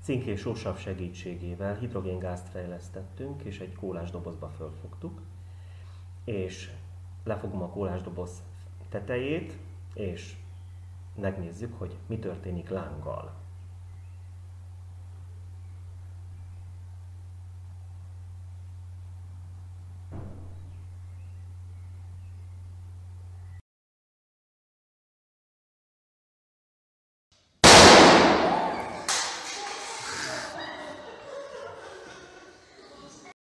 cink és sósav segítségével hidrogéngázt fejlesztettünk, és egy kólásdobozba fölfogtuk, és lefogom a kólásdoboz tetejét, és megnézzük, hogy mi történik lánggal.